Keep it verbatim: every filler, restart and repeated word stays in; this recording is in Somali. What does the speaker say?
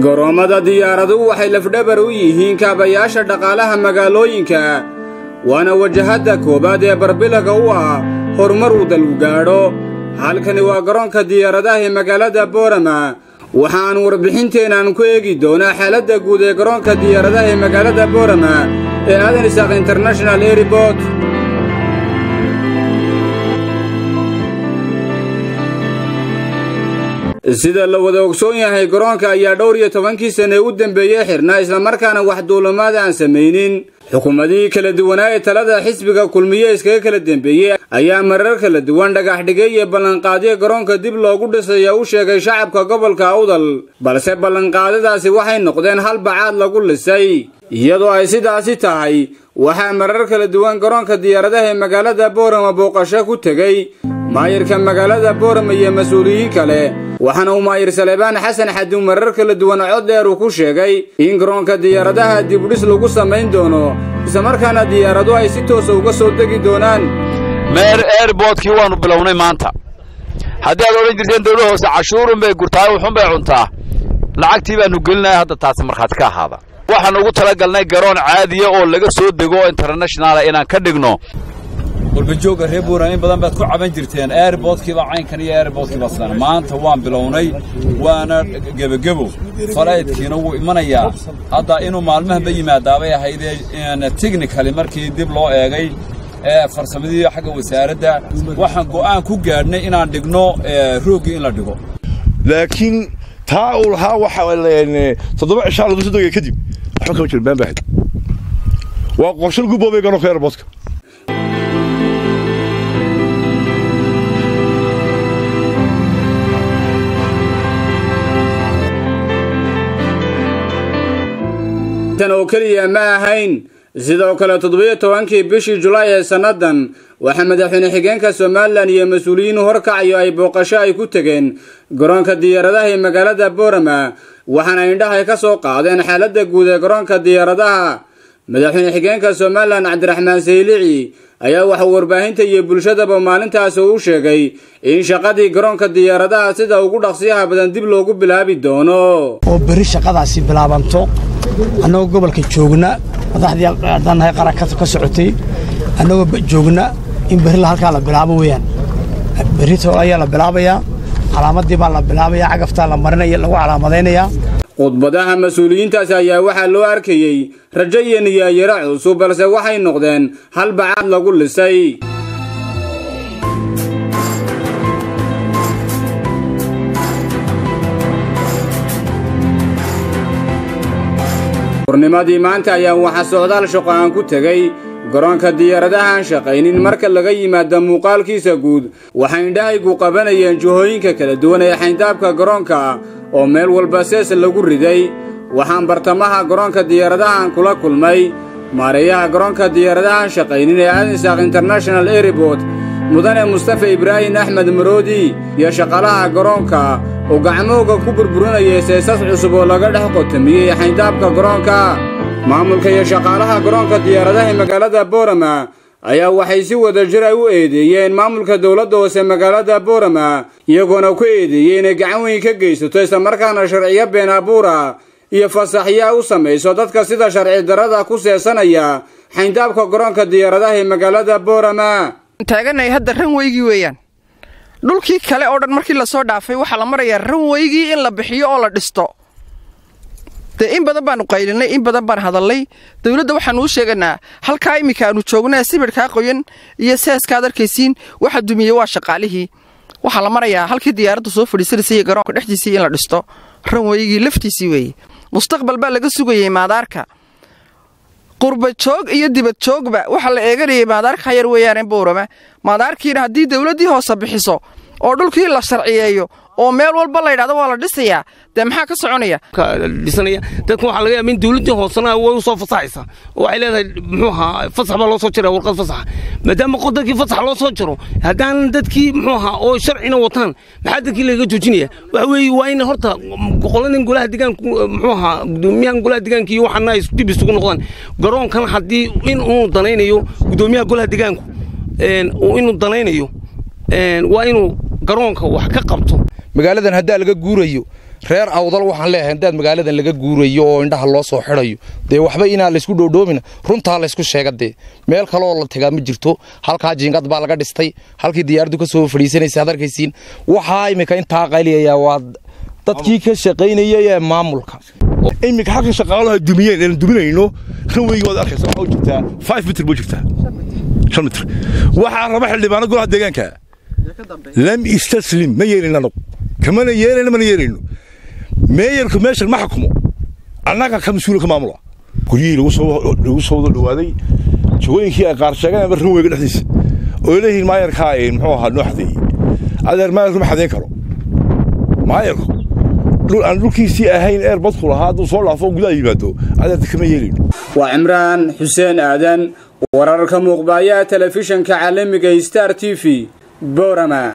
garoomada diyaaraduhu waxay lafdhabar u yihiin kaabayaasha dhaqaalaha magaalooyinka waana wajahada koobaad ee barbilaga u ah horumar uu dalku gaadho. halkani waa garoonka diyaaradaha ee magaalada Boorama waxaan warbixinteenan ku eegi doonaa xaaladda guud ee garoonka diyaaradaha ee magaalada Boorama ee Aadan Isaaq International Airport. sida la wada ogsoon yahay garoonka ayaa dhowr iyo tobankii sano u dambeeyay xirnaa isla markaana wax duulimaad aan sameeynin. xukuumadii kala duwanaa ee talada xisbiga kulmiye iskaga kala dambeeyay ayaa marar kala duwan dhagax dhigay iyo ballanqaadyo garoonka dib loogu dhisayo u sheegay shacabka gobolka Awdal, balse ballanqaadadaasi waxay noqdeen hal bacaad lagu lisay. iyadoo ay sidaasi tahay waxaa marar kala duwan garoonka diyaaradaha ee magaalada Boorama booqasho ku tagay maayirka magaalada Boorama iyo mas'uuliyiin kale, waxaana uu maayir Salebaan Xasan Xaduu marar kala duwan cod dheer ku sheegay in garoonka diyaaradaha dib u dhis lagu sameyn doono isla markaana diyaaradu ay si toos ah uga soo degi doonaan. meer airportkii waanu bilownay maanta. haddii aad oran jirteen dawladda hoose cashuurun bay gurtaa wuxuun bay cuntaa, lacagtii baanu gelinay hadda taas marxad ka ahaada. waxaan ugu talagalnay garoon caadiya oo laga soo dego international inaan ka dhigno. والبجوجة ريبورا إن بدن بتكون عبان جرتين أيربورت كذا عين كني أيربورت كذا صار ما أنت وان بلوني وأنا جب جبوا فلايت كينو منايا هذا إنه معلومة بيجي مع دعوة هيدا إن تكنيكالي مركي دبلو أجي فرسمدي حاجة وسعرده وحن قوان كوجرنا إن عندنا روجي إن لدقو لكن تاول ها وحول يعني تضبع الشعر دوسي دوجي كذب حكم البان بعد وقشل جوبا بيجانو خير بوسك oo kaliya ma ahayn sidoo kale toddoba iyo tobankii bishii July ee sanadan waxa madaxweyne xigeenka Soomaaliland iyo mas'uuliyiin horkacayo ay booqasho ay ku tageen garoonka diyaaradaha ee magaalada Boorama, waxaana indhaha ka soo qaadeen xaaladda guud ee garoonka diyaaradaha. madaxweyne xigeenka Soomaaliland Cabdiraxmaan Saylici ayaa waxa warbaahinta iyo bulshadaba maalintaas uu sheegay in shaqadii garoonka diyaaradaha sida ugu dhaqsiyaha badan dib loogu bilaabi doono oo bari shaqadaasi bilaabanto. anagoo gobolka joogna madaxdii ardanahay qaranka ka socotay anagoo joogna in bari la halka la bilaabo weeyaan. bari too ayaa la bilaabaya, calaamadii baa la bilaabaya, cagafta la marinaya lagu calaamadeynaya. khudbadaha mas'uuliyiintaas ayaa waxaa loo arkayay rajo iyo niyad cusub, balse waxay noqdeen hal bacaad lagu lisay. hornimadii maanta ayaa waxa socdaal shaqo aan ku tagay garoonka diyaaradaha aan shaqaynin. marka laga yimaado muuqaalkiisa guud waxa indhahaygu qabanayeen jihooyinka kala duwan ee xayndaabka garoonka oo meel walba sees lagu riday. waxaan bartamaha garoonka diyaaradaha aan kula kulmay maareeyaha garoonka diyaaradaha aan shaqaynin ee Aadan Isaaq International Airport mudane Mustafa Ibrahim Ahmed Maroodi iyo shaqaalaha garoonka oo gacmooga ku burburinayay seesas cusub oo laga dhex qotomiyay xayndaabka garoonka. maamulka iyo shaqaalaha garoonka diyaaradaha ee magaalada Boorama ayaa waxay si wada jir ah u eedeeyeen maamulka dawladda hoose magaalada Boorama, iyagoona ku eedeeyeen inay gacan weyn ka geysato isla markaana sharciyo been abuura iyo fasaxyo u samayso dadka sida sharci darrada ku seesanaya xayndaabka garoonka diyaaradaha ee magaalada Boorama. taaganay hadda ranweygii weeyaan. dhulkii kale oo dhan markii la soo dhaafay waxa la marayaa ranweygii in la bixiyo oo la dhisto. de in badan baan qaylinay, in badan baan hadalay. dawladda waxaan u sheeganaa halka imika aanu joognaa sibirka qoyan iyo seeska darkaysiin waxa dumiyay waa shaqaalihii. waxa la marayaa halkii diyaaraddu soo fadhiisay garoonka dhexdiisii in la dhisto ranweygii laftiisii weey. mustaqbal baa laga sugayay maadaarka qurba joog iyo dibad joogba waxa la eeganayay maadaarka yar weeyaan Boorama. maadaarkiina haddii dawladdii hoose bixiso oo dhulkii la sharciyeeyo oo meel walba la yiraahdo waa la dhisayaa, de maxaa ka soconaya dhisanaya. dadku waxa laga yaabin dawladda hoosana way u soo fasaxaysa oo ay leedahay muxuu ahaa fasax baa loo soo jiray warqad fasax. maadaama qodobkii fasax loo soo jiro haddaan dadkii muxuu ahaa oo sharcina wataan maxaa dadkii laga joojinaya. waxa weeye waa in horta qoladan golaha deegaanka muxuu ahaa gudoomiyaha golaha deegaanka iyo waxana ay dib isugu noqdaan. garoonkan haddii in uu danaynayo gudoomiyaha golaha deegaanku een uu inuu danaynayo een waa inuu garoonka wax ka qabto. magaaladan hadda laga guurayo reer awdal waxaan leeyahay dad magaaladan laga guurayo oo indhaha loo soo xirayo de waxba inaa la isku dhoodhoomina runta la isku sheegade meel kale oo la tagaa ma jirto halka jiingad baa laga dhistay halkii diyaaradu ka soo fadhiisanaysa adarkaysiin waxa imika inta qayliyaya waa dadkii ka shaqeynayay ee maamulka imika xaq shaqaalaha dumiyeen in duminayno ranweyga wada arkaysa waxa jirta five mitir buu jirta shan mitir waxa raba xildhibaano golaha deegaanka lam istaslim ma yeelina كمان ييرين من ييرين مايرك ماشي ما حكمه أنا كمسؤول كمامله كليل وصو وصو الوادي شوين كي أقار شجعنا برنو يقول حديث وله ماير كاين محوها نحدي هذا ماير ما حد يكره ماير لو أنا لو كيسي أهين إير بدخل هذا وصل فوق لا يبدو هذا كمان ييرين وعمران حسين آدن ورارك مقبايا تلفزيون كعالمي ستار تي في بورما.